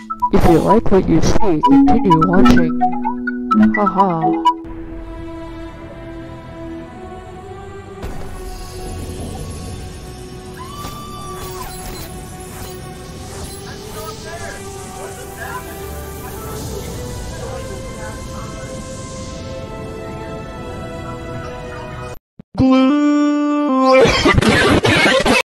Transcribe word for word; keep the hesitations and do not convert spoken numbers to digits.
If you like what you see, continue watching. Haha.